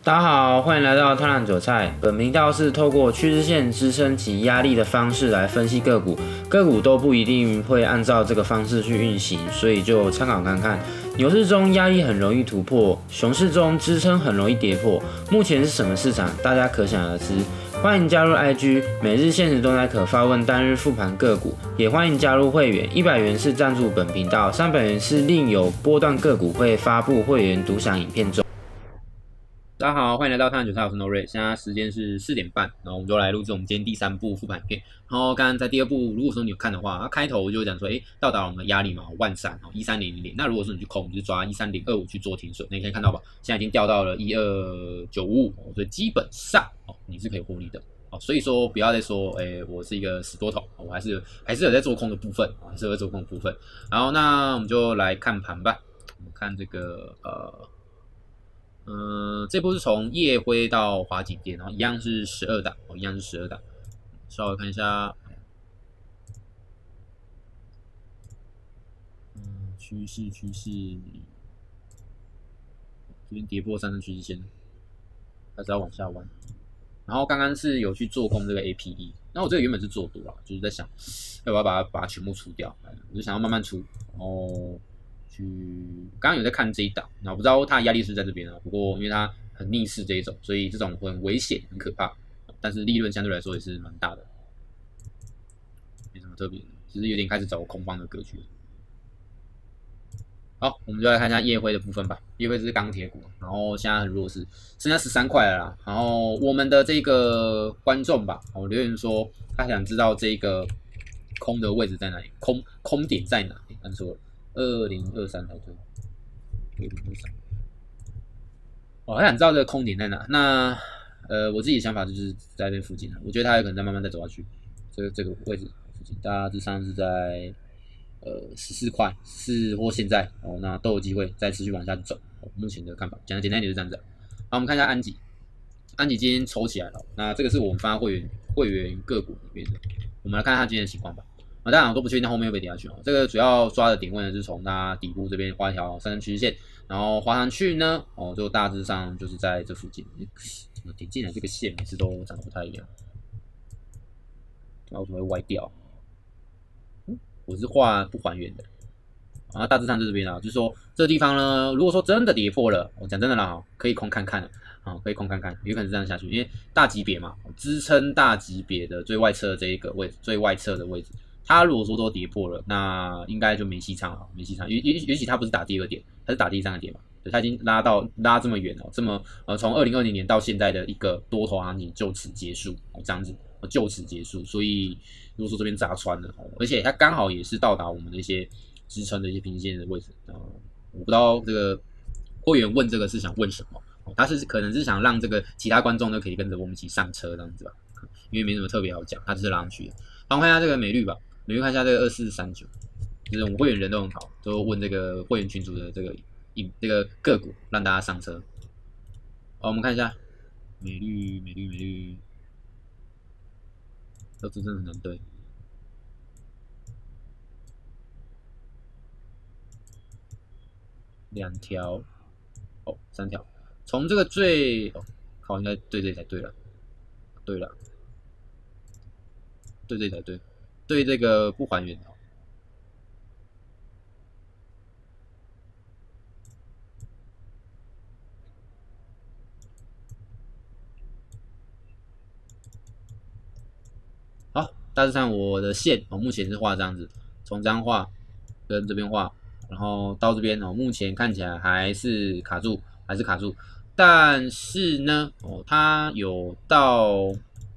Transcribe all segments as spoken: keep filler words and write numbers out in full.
大家好，欢迎来到贪婪韭菜。本频道是透过趋势线支撑及压力的方式来分析个股，个股都不一定会按照这个方式去运行，所以就参考看看。牛市中压力很容易突破，熊市中支撑很容易跌破。目前是什么市场？大家可想而知。欢迎加入 I G， 每日限时动态可发问单日复盘个股，也欢迎加入会员，一百元是赞助本频道，三百元是另有波段个股会发布会员独享影片中。大家好，欢迎来到探九菜，我是 Norray。现在时间是四点半，然后我们就来录制我们今天第三部复盘片。然后刚刚在第二部，如果说你有看的话，它开头就讲说，哎，到达了我们的压力嘛，万三，一三零零零。那如果说你去空，你就抓一三零二五去做停损。那你可以看到吧，现在已经掉到了一二九五五，所以基本上哦，你是可以获利的。哦，所以说不要再说，哎，我是一个死多头，我还是还是有在做空的部分，还是有在做空的部分。然后那我们就来看盘吧，我们看这个呃。嗯、呃，这波是从夜辉到华景店，然后一样是十二档，哦，一样是十二档。稍微看一下，嗯，趋势趋势，这边跌破三根趋势线，还是要往下弯。然后刚刚是有去做空这个 A P E， 那我这个原本是做多啦，就是在想要不要把它把它全部出掉，我就想要慢慢出，然后。去，刚刚有在看这一档，然后不知道它的压力是在这边啊。不过因为它很逆势这一种，所以这种很危险、很可怕，但是利润相对来说也是蛮大的，没什么特别的，只是有点开始走空方的格局。好，我们就来看一下夜辉的部分吧。夜辉是钢铁股，然后现在很弱势，剩下十三块了啦。然后我们的这个观众吧，我留言说他想知道这个空的位置在哪里，空空点在哪里？按错了。二零二三才对，二零二三。我还想知道这个空点在哪。那呃，我自己的想法就是在那边附近，我觉得它有可能再慢慢再走下去。这个这个位置附近，大致上是在呃十四块，是或现在哦，那都有机会再持续往下走。哦、目前的看法，讲的简单一点是这样子。好，我们看一下安吉，安吉今天抽起来了。那这个是我们发会员会员个股里面的，我们来看看它今天的情况吧。啊，当然我都不确定后面会不会跌下去哦。这个主要抓的点位呢，是从它底部这边画一条三根趋势线，然后画上去呢，哦，就大致上就是在这附近。怎么点进来这个线每次都长得不太一样，然后怎么会歪掉？嗯，我是画不还原的。啊，大致上就这边啦，就是说这个地方呢，如果说真的跌破了，我讲真的啦，可以空看看啊，可以空看看，有可能是这样下去，因为大级别嘛，支撑大级别的最外侧的这一个位置，最外侧的位置。它如果说都跌破了，那应该就没戏唱了，没戏唱。尤尤尤其它不是打第二点，它是打第三个点嘛，对，它已经拉到拉这么远了，这么呃从二零二零年到现在的一个多头行情就此结束，哦，这样子，就此结束。所以如果说这边砸穿了，而且它刚好也是到达我们的一些支撑的一些平行线的位置，呃，我不知道这个会员问这个是想问什么，哦，他是可能是想让这个其他观众都可以跟着我们一起上车这样子吧，因为没什么特别好讲，他只是拉上去的。好，我们看一下这个美绿吧。你们看一下这个二四三九，就是我们会员人都很好，都问这个会员群组的这个这个个股，让大家上车。好，我们看一下美绿，美绿，美绿，这真的很难对。两条，哦，三条，从这个最，哦，靠，应该对这才对了，对了，对这才对。对这个不还原哦，好，大致上我的线哦，目前是画这样子，从这样画跟这边画，然后到这边哦，目前看起来还是卡住，还是卡住，但是呢，哦，它有到。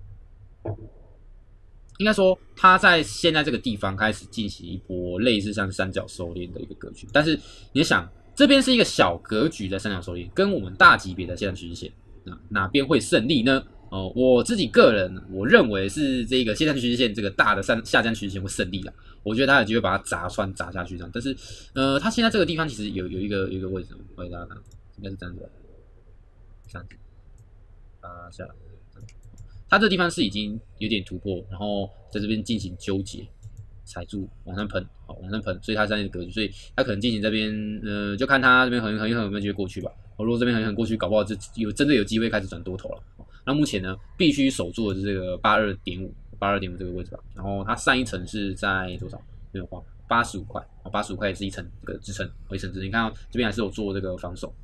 应该说，它在现在这个地方开始进行一波类似像三角收敛的一个格局，但是你想，这边是一个小格局的三角收敛，跟我们大级别的现在趋势线，那哪边会胜利呢？哦，我自己个人我认为是这个现在趋势线这个大的上下降趋势线会胜利啦，我觉得它有机会把它砸穿砸下去这样，但是呃，它现在这个地方其实有有一个有一个位置，我给大家看，应该是这样子，这样子，啊下来。它这个地方是已经有点突破，然后在这边进行纠结，踩住往上喷，好往上喷，所以它在那个格局，所以它可能进行这边，呃，就看它这边很很很有没有机会过去吧。 哦，如果这边很很过去，搞不好就有真的有机会开始转多头了。那目前呢，必须守住的是这个八二点五，八二点五这个位置吧。然后它上一层是在多少？没有画，八十五块，哦，八十五块也是一层这个支撑，一层支撑。你看到这边还是有做这个防守。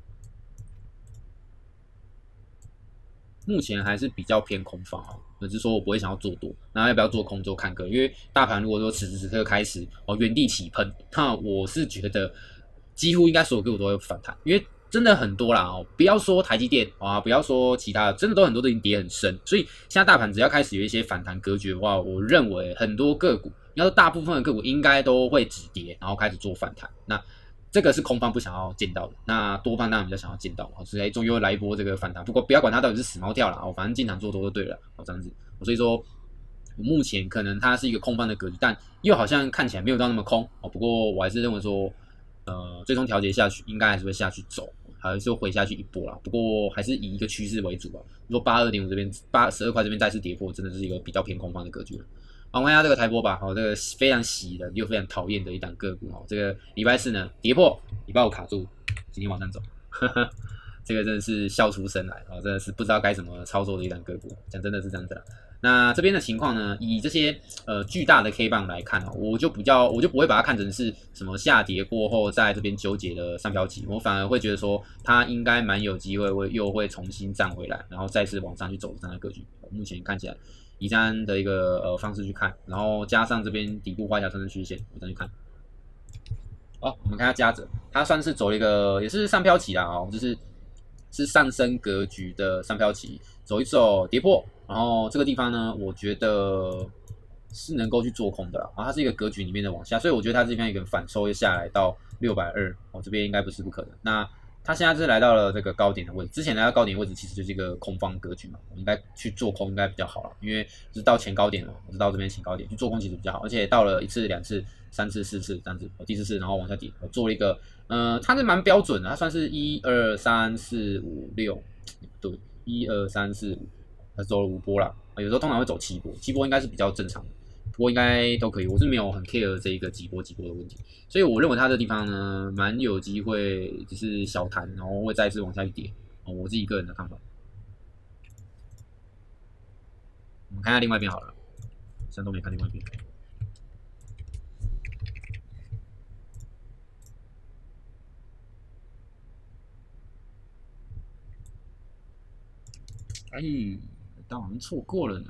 目前还是比较偏空方哦，只是说我不会想要做多，那要不要做空就看个，因为大盘如果说此时此刻开始哦原地起喷，那我是觉得几乎应该所有个股都会反弹，因为真的很多啦哦，不要说台积电啊，不要说其他的，真的都很多都已经跌很深，所以现在大盘只要开始有一些反弹格局的话，我认为很多个股，要说大部分的个股应该都会止跌，然后开始做反弹，那。这个是空方不想要见到的，那多方当然比较想要见到，所以终于又来一波这个反弹。不过不要管它到底是死猫跳了，哦，反正进场做多就对了，哦，这样子。所以说，目前可能它是一个空方的格局，但又好像看起来没有到那么空，哦。不过我还是认为说，呃，最终调节下去，应该还是会下去走，还是会回下去一波啦。不过还是以一个趋势为主吧。如果八二点五这边八十二块这边再次跌破，真的是一个比较偏空方的格局了。好，我们看一下这个台波吧，好，这个非常喜的又非常讨厌的一档个股哦。这个礼拜四呢跌破，礼拜五卡住，今天往上走，呵呵，这个真的是笑出声来哦，真的是不知道该怎么操作的一档个股，讲真的是这样子啦。那这边的情况呢，以这些呃巨大的 K 棒来看哦，我就比较我就不会把它看成是什么下跌过后在这边纠结的上飘期，我反而会觉得说它应该蛮有机会会又会重新站回来，然后再次往上去走这样的格局。目前看起来。以这样的一个呃方式去看，然后加上这边底部画一条上升曲线，我再去看。好，我们看一下嘉泽，它算是走了一个也是上飘期啦哦，就是是上升格局的上飘期，走一走跌破，然后这个地方呢，我觉得是能够去做空的啦。然后它是一个格局里面的往下，所以我觉得它这边有一个反抽下来到六百二，哦，这边应该不是不可能。那它现在是来到了这个高点的位置，之前来到高点的位置其实就是一个空方格局嘛，我应该去做空应该比较好了，因为是到前高点了，我是到这边前高点去做空其实比较好，而且到了一次、两次、三次、四次这样子，第四次然后往下跌，我做了一个，呃，它是蛮标准的，它算是一二三四五六，对，一二三四五，它走了五波啦，有时候通常会走七波，七波应该是比较正常的。不过应该都可以，我是没有很 care 这一个几波几波的问题，所以我认为它这地方呢，蛮有机会只是小弹，然后会再次往下去跌，哦，我自己个人的看法。我们看一下另外一边好了，现在都没看另外一边。哎，当好像错过了呢。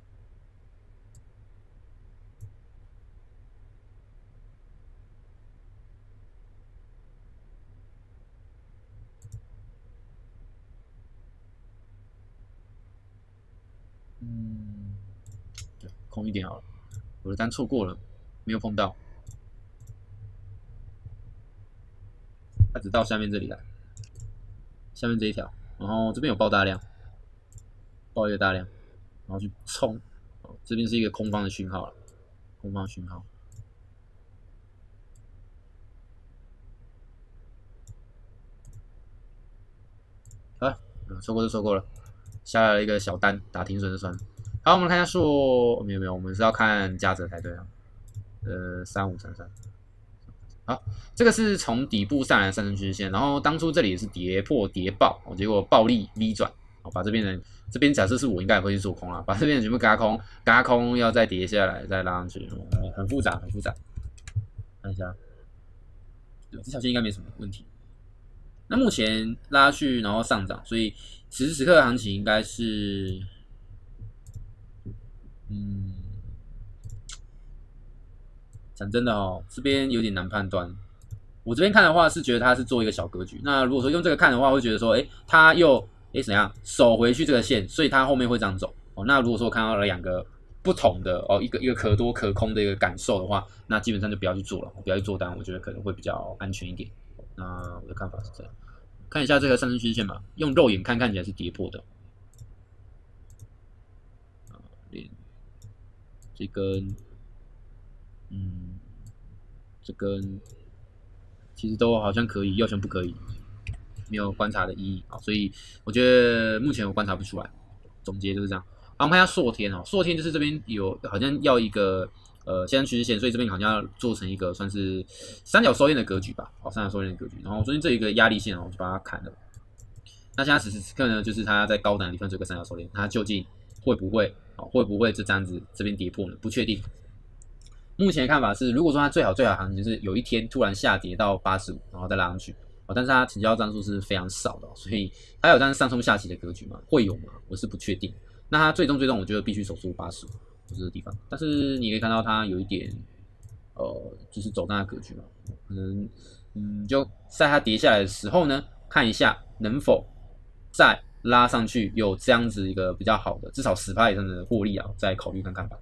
嗯，对，空一点好了，我的单错过了，没有碰到，它只到下面这里来，下面这一条，然后这边有爆大量，爆一个大量，然后去冲，哦，这边是一个空方的讯号了，空方的讯号。啊，错过就错过了，下来了一个小单，打停损就算了。好，我们看一下数，没有没有，我们是要看价值才对啊。呃，三五三三。好，这个是从底部上来的上升趋势线，然后当初这里也是跌破跌爆，哦，结果暴力 V 转，哦，把这边的这边假设是我应该也会去做空啦，把这边的全部嘎空，嘎空要再跌下来，再拉上去，呃，很复杂，很复杂。看一下，对，这条线应该没什么问题。那目前拉去然后上涨，所以此时此刻的行情应该是，嗯，讲真的哦，这边有点难判断。我这边看的话是觉得它是做一个小格局。那如果说用这个看的话，会觉得说，哎，它又哎怎样守回去这个线，所以它后面会这样走。哦，那如果说我看到了两个不同的哦，一个一个可多可空的一个感受的话，那基本上就不要去做了，不要去做单，我觉得可能会比较安全一点。那我的看法是这样。看一下这个上升趋势线吧，用肉眼看看起来是跌破的。啊，连这根，嗯，这根其实都好像可以，又好像不可以，没有观察的意义啊，所以我觉得目前我观察不出来。总结就是这样。好，我们看一下硕天哦，硕天就是这边有好像要一个呃现在趋势线，所以这边好像要做成一个算是三角收敛的格局吧，好，三角收敛的格局。然后昨天这一个压力线哦，我就把它砍了。那现在此时此刻呢，就是它在高档的地方做个三角收敛，它究竟会不会哦会不会就这样子这边跌破呢？不确定。目前的看法是，如果说它最好最好的行情是有一天突然下跌到八十五，然后再拉上去。哦，但是它成交张数是非常少的，所以它有这样上冲下起的格局吗？会有吗？我是不确定。那它最终最终，我觉得必须守住八十五这个地方。但是你可以看到它有一点，呃，就是走那个格局嘛，可能嗯，就在它跌下来的时候呢，看一下能否再拉上去，有这样子一个比较好的，至少 百分之十 以上的获利啊，再考虑看看吧。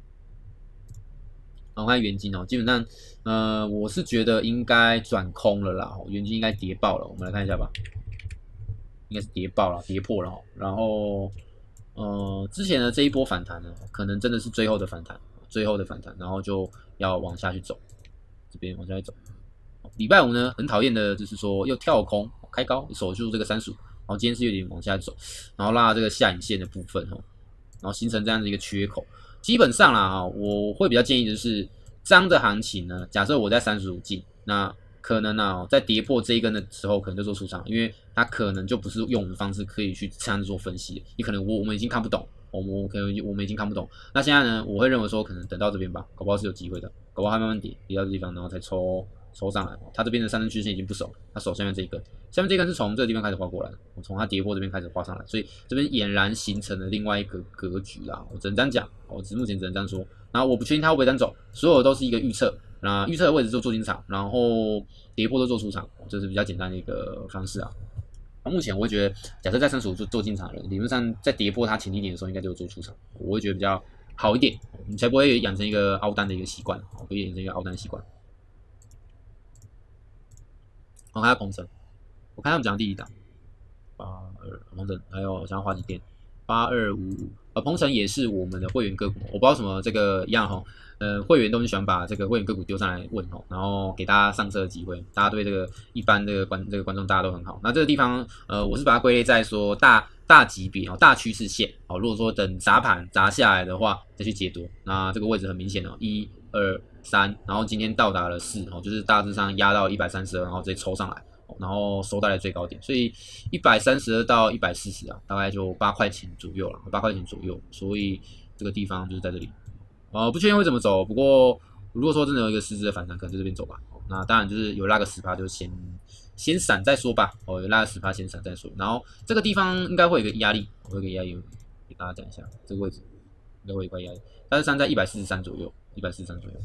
我看元金哦，基本上，呃，我是觉得应该转空了啦，元金应该跌爆了，我们来看一下吧，应该是跌爆了，跌破了，然后，呃，之前的这一波反弹呢，可能真的是最后的反弹，最后的反弹，然后就要往下去走，这边往下去走。礼拜五呢，很讨厌的就是说又跳空开高，守住这个三十五，然后今天是有点往下走，然后拉这个下影线的部分哦，然后形成这样的一个缺口。基本上啦，我会比较建议的是，这样的行情呢，假设我在三十五进，那可能啊，在跌破这一根的时候，可能就做出场，因为它可能就不是用我们的方式可以去这样做分析，你可能我我们已经看不懂，我们可能我们已经看不懂。那现在呢，我会认为说，可能等到这边吧，搞不好是有机会的，搞不好它慢慢跌，跌到这地方，然后再抽抽上来。它这边的上升曲线已经不守，它守下面这一根，下面这一根是从这个地方开始画过来的，我从它跌破这边开始画上来，所以这边俨然形成了另外一个格局啦。我只能这样讲，我只目前只能这样说。然后我不确定它会不会这样走，所有都是一个预测。那预测的位置做做进场，然后跌破都做出场，这是比较简单的一个方式啊。那目前我会觉得，假设在三十五做做进场的人，理论上在跌破它前低点的时候，应该就做出场，我会觉得比较好一点，你才不会养成一个凹单的一个习惯，不会养成一个凹单的习惯。我看下鹏程，我看他们讲第一档，八二鹏程，还有我想要花几点，八二五五，呃，鹏程也是我们的会员个股，我不知道什么这个一样哈。呃，会员都很喜欢把这个会员个股丢上来问哦，然后给大家上车的机会。大家对这个一般这个观这个观众大家都很好。那这个地方，呃，我是把它归类在说大大级别哦，大趋势线哦。如果说等砸盘砸下来的话，再去解读。那这个位置很明显哦，一二三，然后今天到达了四哦，就是大致上压到一百三十二，然后直接抽上来，然后收到了最高点，所以一百三十二到一百四十啊，大概就八块钱左右了，八块钱左右。所以这个地方就是在这里。呃，不确定会怎么走，不过如果说真的有一个实质的反弹，可能就这边走吧。那当然就是有拉个 百分之十 就先先闪再说吧。哦，有拉个 百分之十 先闪再说。然后这个地方应该会有一个压力，我会给压力给大家讲一下，这个位置应该会有一块压力，大致上在一百四十三左右，一百四十三左右。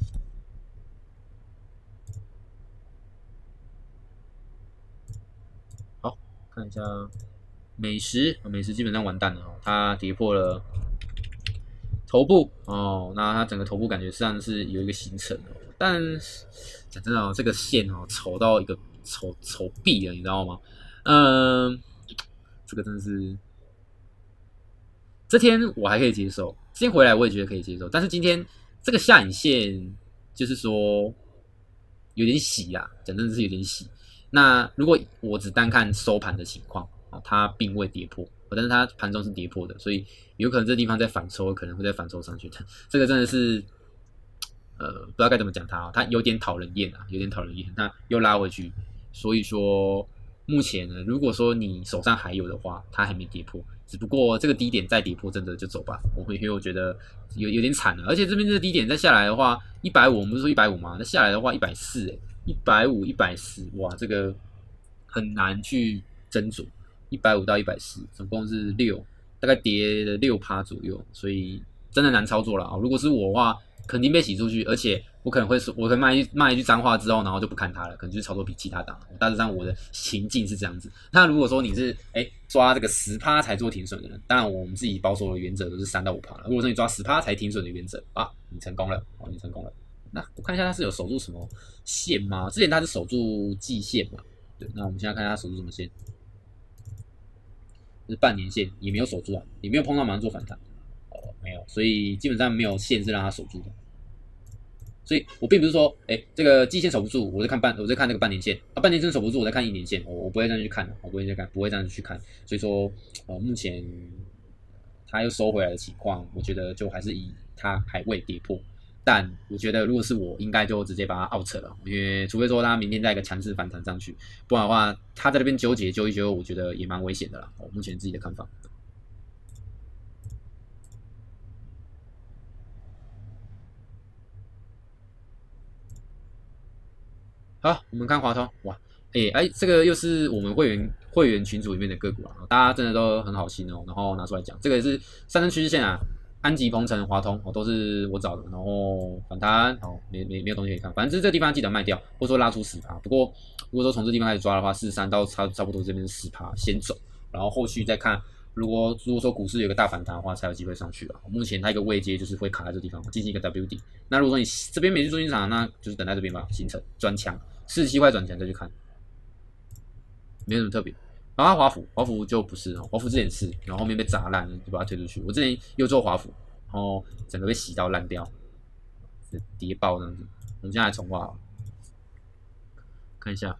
好，看一下美食，美食基本上完蛋了，它跌破了头部哦，那它整个头部感觉上是有一个形成哦，但讲真的哦，这个线哦丑到一个丑丑毙了，你知道吗？嗯，这个真的是，这天我还可以接受，今天回来我也觉得可以接受，但是今天这个下影线就是说有点洗啊，讲真的是有点洗。那如果我只单看收盘的情况，哦，它并未跌破。但是它盘中是跌破的，所以有可能这地方在反抽，可能会再反抽上去。这个真的是，呃，不知道该怎么讲它、哦，它有点讨人厌啊，有点讨人厌。那又拉回去，所以说目前呢，如果说你手上还有的话，它还没跌破，只不过这个低点再跌破，真的就走吧。我会因为我觉得有有点惨了，而且这边这个低点再下来的话，一百五，我们不是说一百五吗？那下来的话一百四十，哎，一百五、一百四十，哇，这个很难去斟酌。一百五到一百四，总共是六，大概跌了 百分之六 左右，所以真的难操作了。如果是我的话，肯定被洗出去，而且我可能会说，我可能骂一骂一句脏话之后，然后就不看它了，可能就是操作比其他档。大致上我的情境是这样子。那如果说你是哎抓这个 百分之十 才做停损的人，当然我们自己保守的原则都是三到五趴了。如果说你抓 百分之十 才停损的原则啊，你成功了，哦，你成功了。那我看一下它是有守住什么线吗？之前它是守住季线嘛？对，那我们现在看它守住什么线？是半年线也没有守住啊，也没有碰到马上做反弹，哦，没有，所以基本上没有线是让它守住的。所以我并不是说，哎、欸，这个季线守不住，我在看半，我在看那个半年线，啊，半年线守不住，我在看一年线，我我不会这样去看的，我不会这样看，不会这样去看。所以说，呃，目前它又收回来的情况，我觉得就还是以它还未跌破但我觉得如果是我，应该就直接把它 out 了，因为除非说它明天再一个强势反弹上去，不然的话，它在那边纠结纠一纠，我觉得也蛮危险的啦。我目前自己的看法。好，我们看华通，哇，哎、欸、哎、欸，这个又是我们会员会员群组里面的个股啊，大家真的都很好心哦，然后拿出来讲，这个也是上升趋势线啊，安吉、鹏程、华通哦，都是我找的，然后反弹，好，没没没有东西可以看，反正这个地方记得卖掉，或者说拉出十趴。不过如果说从这地方开始抓的话，四十三到差差不多这边是十趴，先走，然后后续再看。如果如果说股市有个大反弹的话，才有机会上去了。目前它一个位阶就是会卡在这地方，进行一个 W 底。那如果说你这边没去做进场，那就是等在这边吧，形成转强，四十七块转强再去看，没有什么特别。然后华府，华府就不是哦，华府之前是，然后后面被砸烂，就把它推出去。我之前又做华府，然后整个被洗到烂掉，跌爆这样子。我们现在来重画，看一下。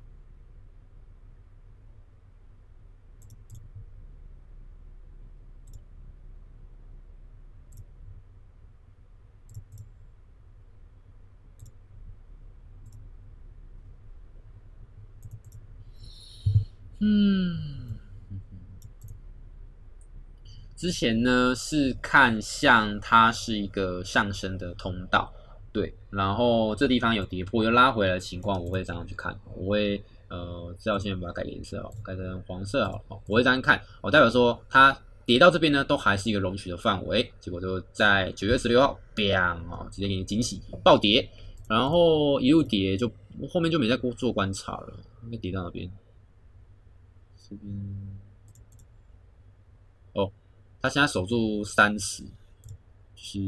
嗯，之前呢是看像它是一个上升的通道，对，然后这地方有跌破又拉回来的情况，我会这样去看，我会呃，这条线把它改颜色哦，改成黄色好了，我会这样看，哦，代表说它跌到这边呢，都还是一个容许的范围，结果就在九月十六号，bang 哦，直接给你惊喜暴跌，然后一路跌就后面就没再做观察了，应该跌到哪边？这边哦，他现在守住三十，就是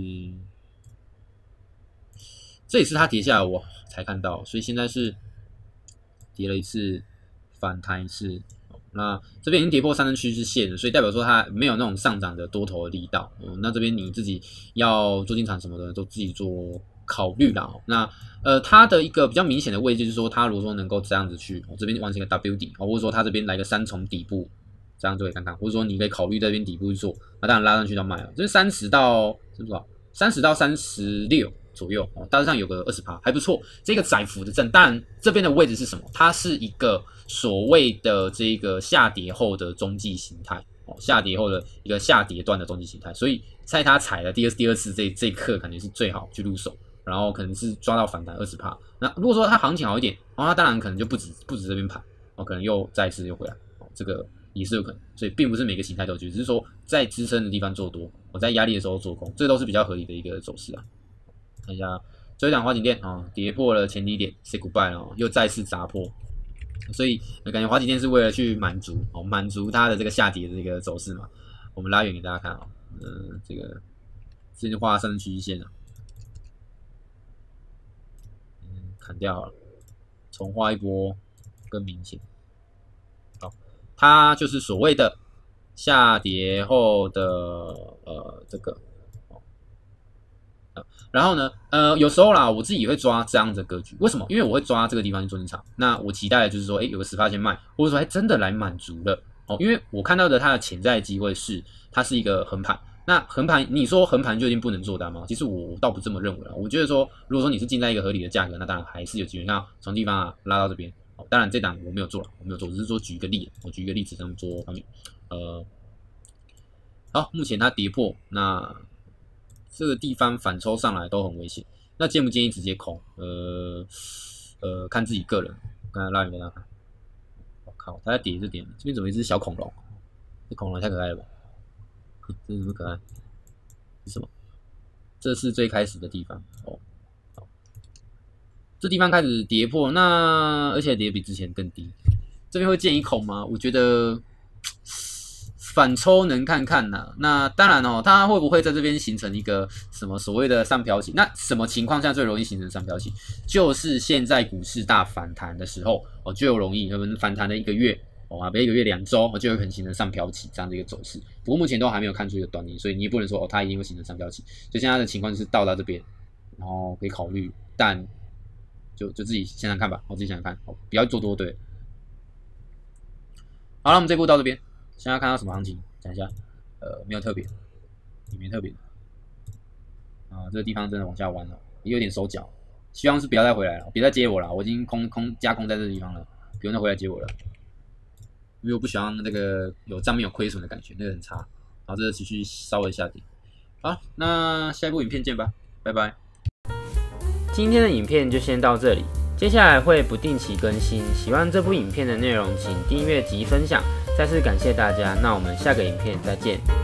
这也是他跌下来我才看到，所以现在是跌了一次，反弹一次。那这边已经跌破上升趋势线了，所以代表说它没有那种上涨的多头的力道。嗯，那这边你自己要做进场什么的，都自己做考虑啦。那呃，它的一个比较明显的位置就是说，它如果说能够这样子去，我、哦、这边完成一个 W 底，或者说它这边来个三重底部，这样就可以看看，或者说你可以考虑这边底部去做，那当然拉上去要卖了。这是三十到是多少？三十到三十六。左右哦，大致上有个 百分之二十，还不错。这个窄幅的震，当然这边的位置是什么？它是一个所谓的这个下跌后的中继形态哦，下跌后的一个下跌段的中继形态。所以在它踩了第二第二次这这一刻，感觉是最好去入手，然后可能是抓到反弹 百分之二十。那如果说它行情好一点，哦，那当然可能就不止不止这边盘哦，可能又再次又回来哦，这个也是有可能。所以并不是每个形态都有，只是说在支撑的地方做多，我在压力的时候做空，这都是比较合理的一个走势啊。看一下最后一档华景电啊、哦，跌破了前低点 ，say goodbye 了、哦，又再次砸破，所以感觉华景电是为了去满足哦，满足它的这个下跌的这个走势嘛。我们拉远给大家看啊、哦，嗯、呃，这个之前画上升趋势线啊，嗯，砍掉好了，重画一波更明显。好，它就是所谓的下跌后的呃这个。然后呢，呃，有时候啦，我自己也会抓这样的格局。为什么？因为我会抓这个地方去做进场。那我期待的就是说，哎，有个十趴先卖，或者说，哎，真的来满足了哦。因为我看到的它的潜在机会是，它是一个横盘。那横盘，你说横盘就一定不能做单吗？其实我倒不这么认为啊。我觉得说，如果说你是进在一个合理的价格，那当然还是有机会。那从地方啊拉到这边，哦，当然这档我没有做了，我没有做，只是说举一个例，我举一个例子这样做方面。呃，好，目前它跌破那。这个地方反抽上来都很危险，那建不建议直接空？呃呃，看自己个人。刚才拉远给大家看，我靠，它在跌这点，这边怎么一只小恐龙？这恐龙太可爱了吧？这是什么可爱？是什么？这是最开始的地方哦。这地方开始跌破，那而且跌比之前更低，这边会建议空吗？我觉得。反抽能看看呐、啊，那当然哦，它会不会在这边形成一个什么所谓的上飘起？那什么情况下最容易形成上飘起？就是现在股市大反弹的时候哦，就容易，可能反弹了一个月哦，啊，别一个月两周，就有可能形成上飘起这样的一个走势。不过目前都还没有看出一个端倪，所以你也不能说哦，它一定会形成上飘起。所以现在的情况就是到达这边，然后可以考虑，但就就自己想想看吧，我自己想想看，哦，不要做多对。好了，我们这步到这边。现在看到什么行情？讲一下，呃，没有特别，也没特别。 啊，这个地方真的往下弯了，也有点手脚，希望是不要再回来了，别再接我了，我已经空空加空在这个地方了，不用再回来接我了，因为我不喜欢那个有账面有亏损的感觉，那个很差。好，这个持续稍微下跌。好，那下一部影片见吧，拜拜。 今天的影片就先到这里，接下来会不定期更新。喜欢这部影片的内容，请订阅及分享。再次感谢大家，那我们下个影片再见。